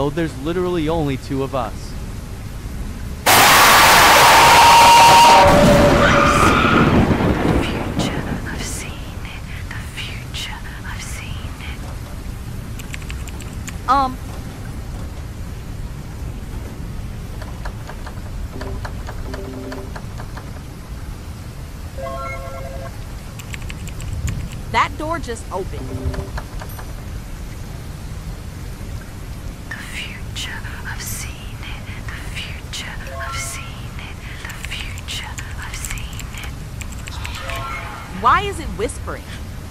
So there's literally only two of us. That door just opened. The future, I've seen it. The future, I've seen it. The future, I've seen it. Why is it whispering?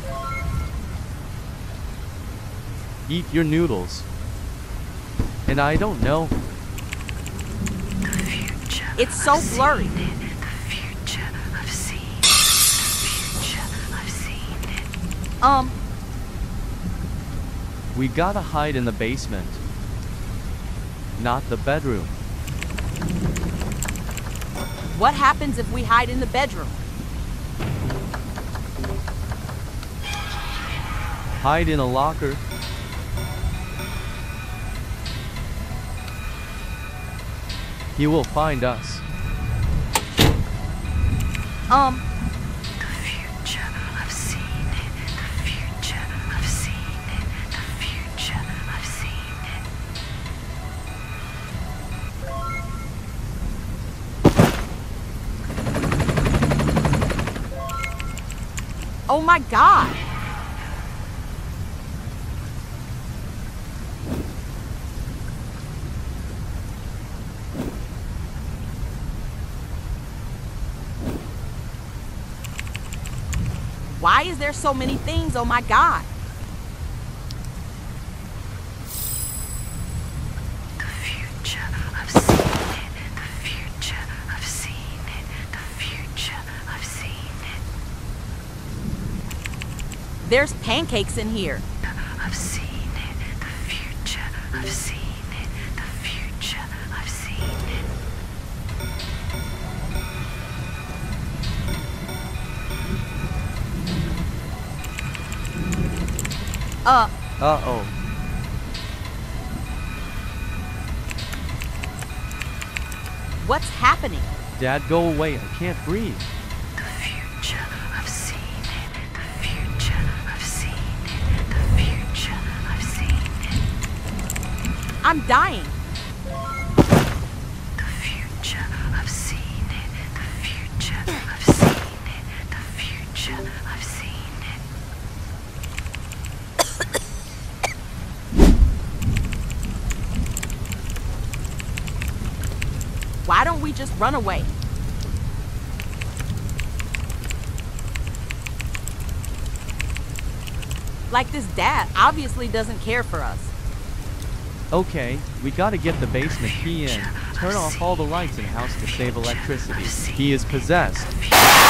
Eat your noodles. And I don't know. The future, It's so I've blurry. seen it. The future, I've seen it. The future, I've seen it. We gotta hide in the basement. Not the bedroom. What happens if we hide in the bedroom? Hide in a locker. He will find us. The future, I've seen it. The future, I've seen it. The future, I've seen it. Oh my God! Why is there so many things? Oh my God! The future, I've seen it. The future, I've seen it. The future, I've seen it. There's pancakes in here. I've seen it. The future, I've seen it. The future, I've seen it. Uh-oh. What's happening? Dad, go away. I can't breathe. The future, I've seen it. The future, I've seen it. The future, I've seen it. I'm dying. The future, I've seen it. The future, I've seen it. The future, I've seen it. Why don't we just run away? Like this dad obviously doesn't care for us. Okay, we gotta get the basement key in. Turn off all the lights in the house to save electricity. He is possessed. The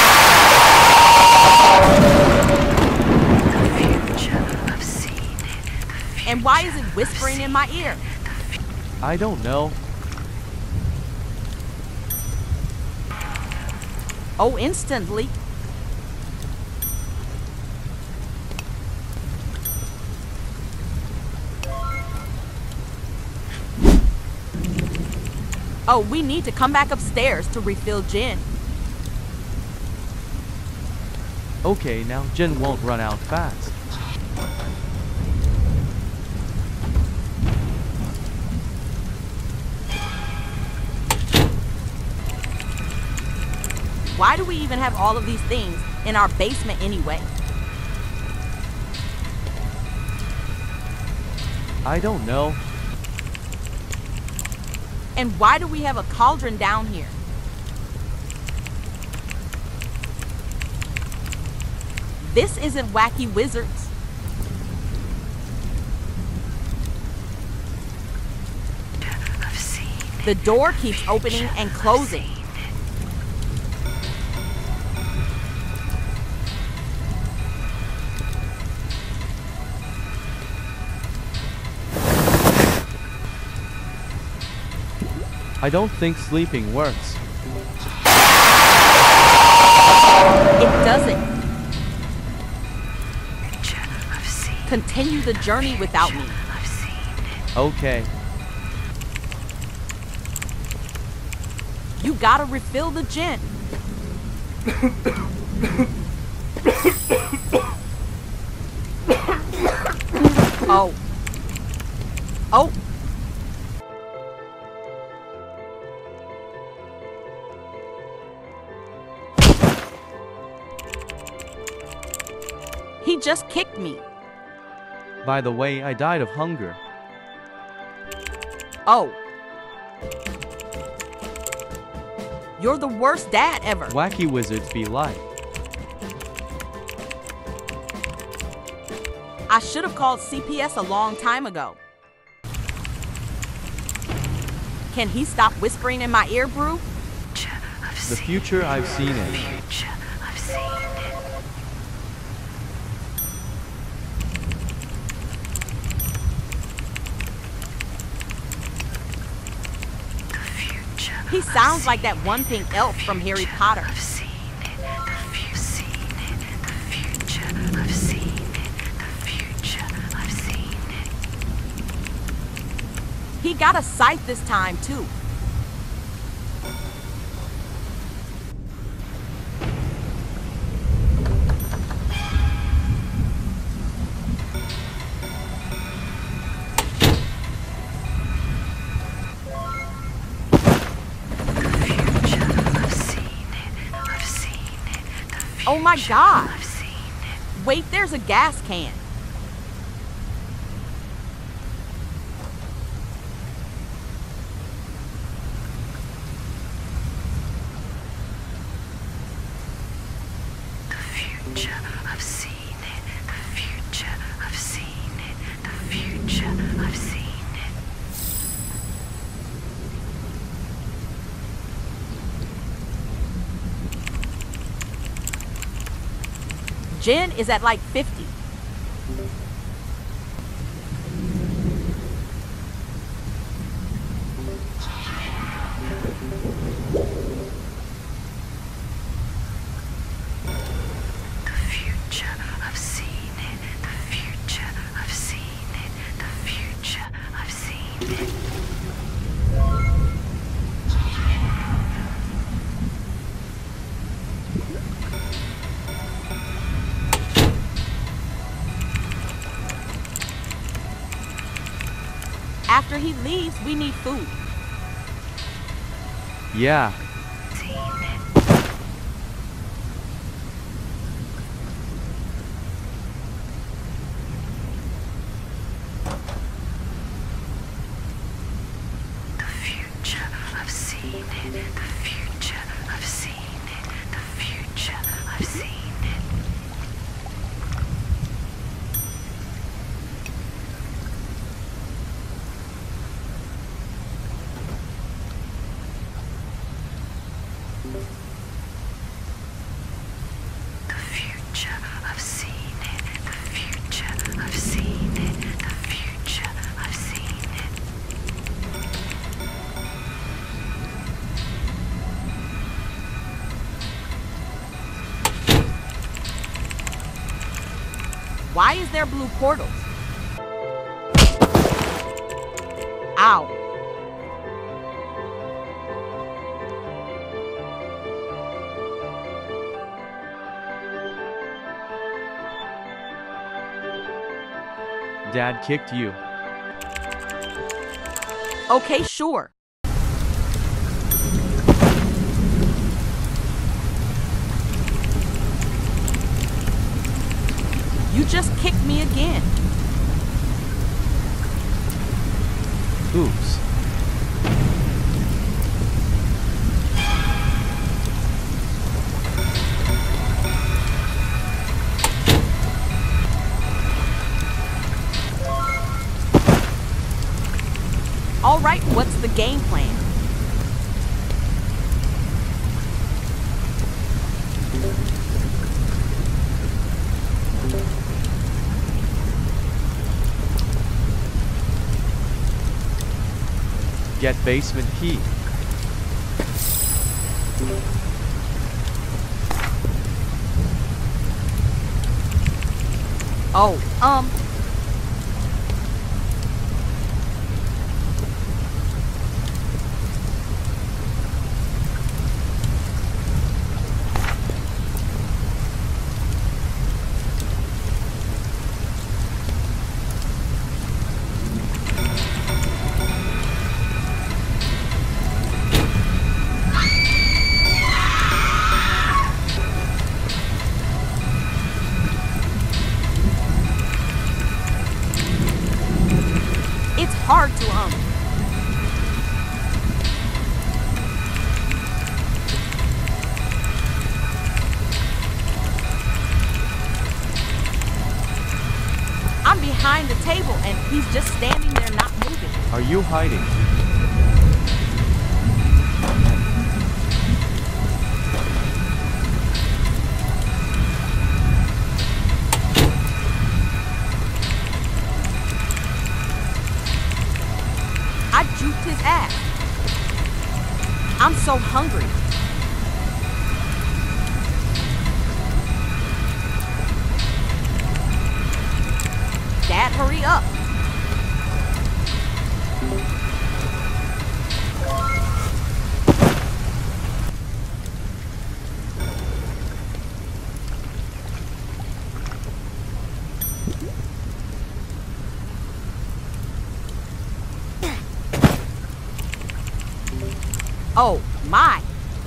future, I've seen it. And why is it whispering in my ear? I don't know. Oh, instantly. Oh, we need to come back upstairs to refill gin. Okay, now Jen won't run out fast. Why do we even have all of these things in our basement anyway? I don't know. And why do we have a cauldron down here? This isn't Wacky Wizards. I've seen it. The door keeps opening and closing. I don't think sleeping works. It doesn't. I've seen it. Continue the journey without me. I've seen it. Okay. You gotta refill the gin. Oh. Oh. He just kicked me. By the way, I died of hunger. Oh. You're the worst dad ever. Wacky wizards be like. I should have called CPS a long time ago. Can he stop whispering in my ear, Brew? The future I've seen it. Future, I've seen it. The future. He sounds like that one pink elf from Harry Potter. I've seen it. The future. I've seen it. The future. I've seen it. He got a sight this time, too. Oh my God! I've seen it. Wait, there's a gas can. The future. I've seen it. The future. I've seen it. The future. I've seen it. Jen is at like 50. The future. I've seen it. The future. I've seen it. The future. I've seen it. After he leaves, we need food. Yeah. Seen it. The future. I've seen it. The future. I've seen it. The future. I've seen it. The future. I've seen it. The future. I've seen it. The future. I've seen it. Why is there blue portals? Ow. Dad kicked you. Okay, sure. You just kicked me again. Oops. All right, what's the game plan? Get basement key. Oh, behind the table and he's just standing there not moving. Are you hiding? I juked his ass. I'm so hungry. Dad, hurry up. Oh, my.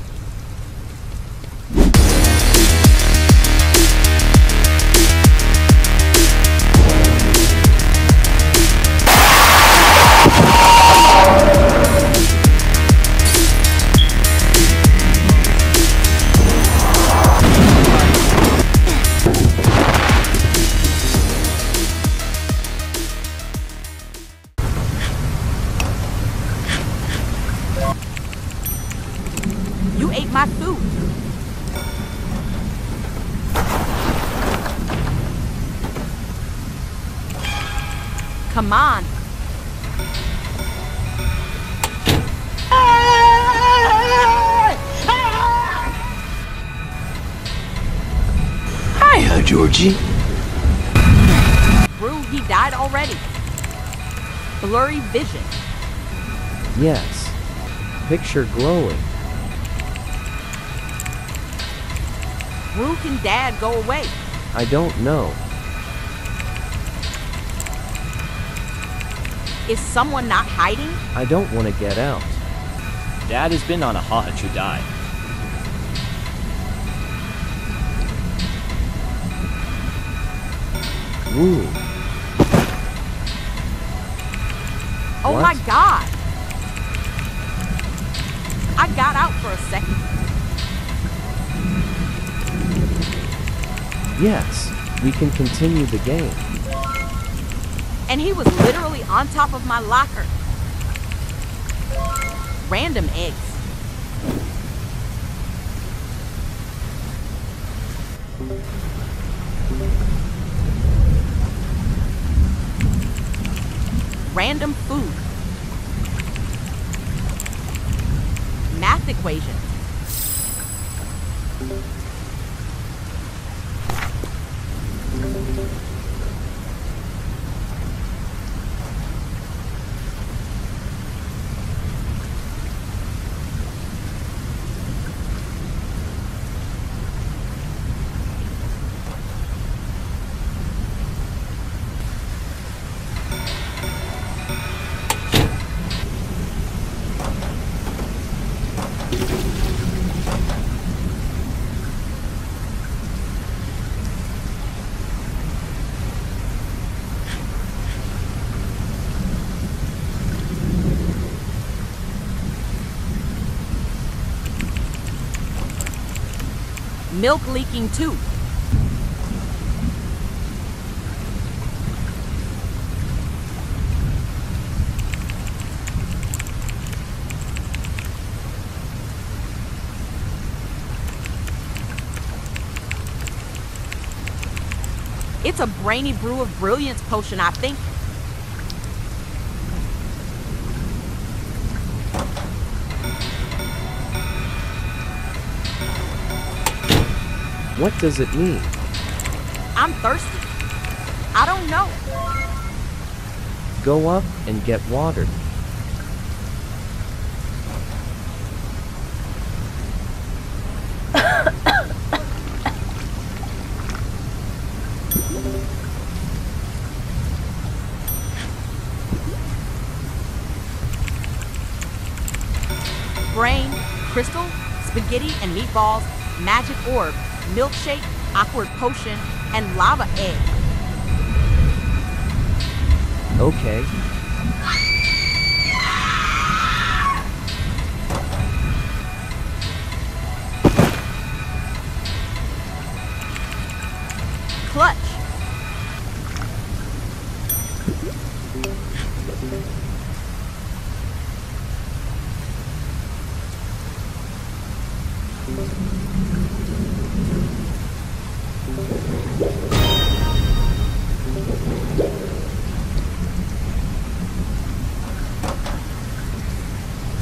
You ate my food. Come on. Hiya, Georgie. Rue, he died already. Blurry vision. Yes. Picture glowing. Rue, can Dad go away? I don't know. Is someone not hiding? I don't want to get out. Dad has been on a hot to die. Woo. Oh What? my God. I got out for a second. Yes. We can continue the game. And he was literally on top of my locker. Random eggs. Random food. Math equation. Milk leaking too. It's a brainy brew of brilliance potion, I think. What does it mean? I'm thirsty. I don't know. Go up and get watered. Brain, crystal, spaghetti and meatballs, magic orb, milkshake, awkward potion, and lava egg. Okay. Clutch.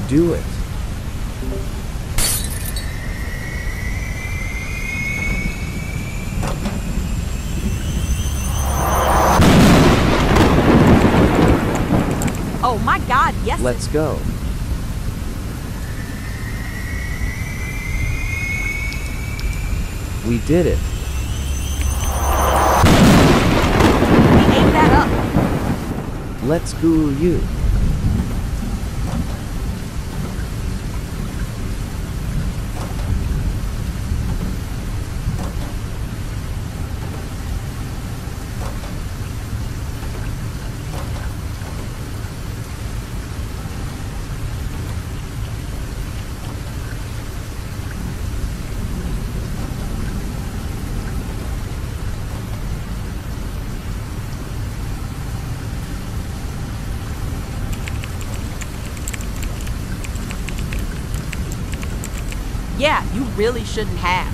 Do it. Oh my God, yes. Let's go. We did it. We ate that up. Let's guru you. Yeah, you really shouldn't have.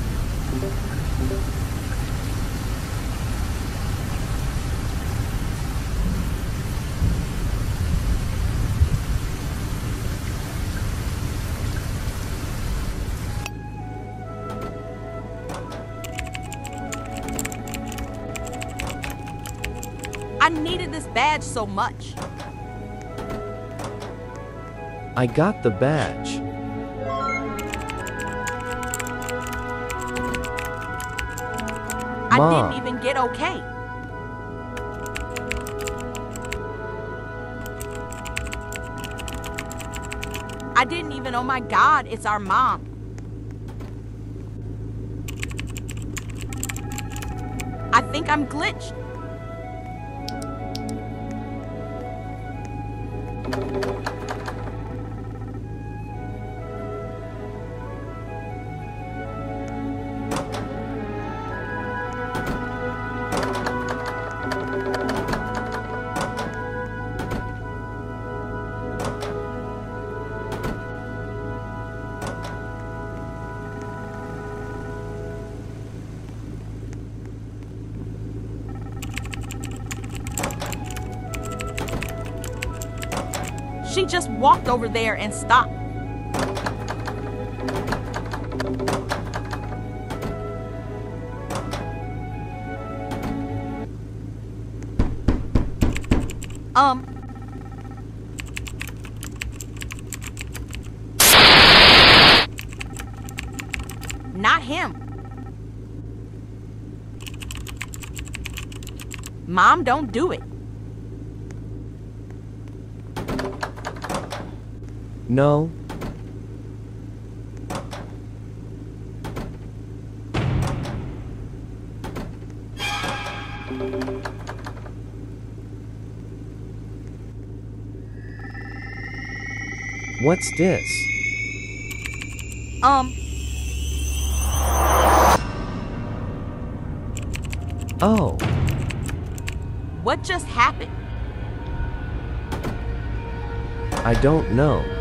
I needed this badge so much. I got the badge. I Mom. didn't even get okay. I didn't even, oh my God, it's our mom. I think I'm glitched. She just walked over there and stopped. Not him. Mom, don't do it. No. What's this? Oh, What just happened? I don't know.